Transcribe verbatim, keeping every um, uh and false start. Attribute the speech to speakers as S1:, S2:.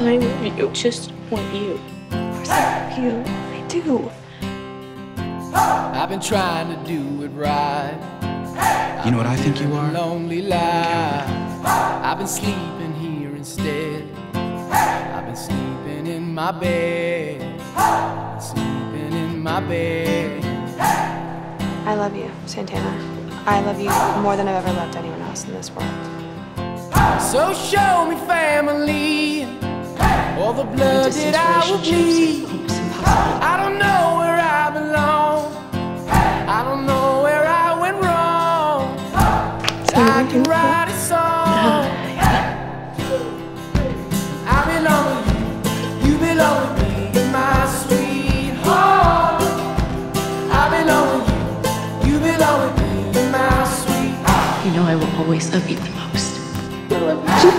S1: I love you. Just want you.
S2: Of course I love you. I do.
S3: I've been trying to do it right.
S4: You know what I think you are?
S3: Lonely life. I've been sleeping here instead. I've been sleeping in my bed. Sleeping in my bed.
S2: I love you, Santana. I love you more than I've ever loved anyone else in this world.
S3: So show me family, all the blood that I will bleed. I don't know where I belong. I don't know where I went wrong. I can write a song. I belong with you, you belong with me, my sweetheart. I belong with you, you belong with me, my sweetheart.
S1: You know I will always love you the most.